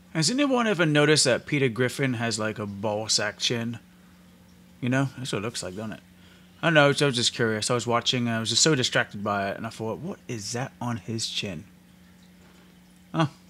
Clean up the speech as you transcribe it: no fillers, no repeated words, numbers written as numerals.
Has anyone ever noticed that Peter Griffin has like a ball sack chin? You know, that's what it looks like, don't it? I don't know, I was just curious. I was watching and I was just so distracted by it, and I thought, what is that on his chin? Oh,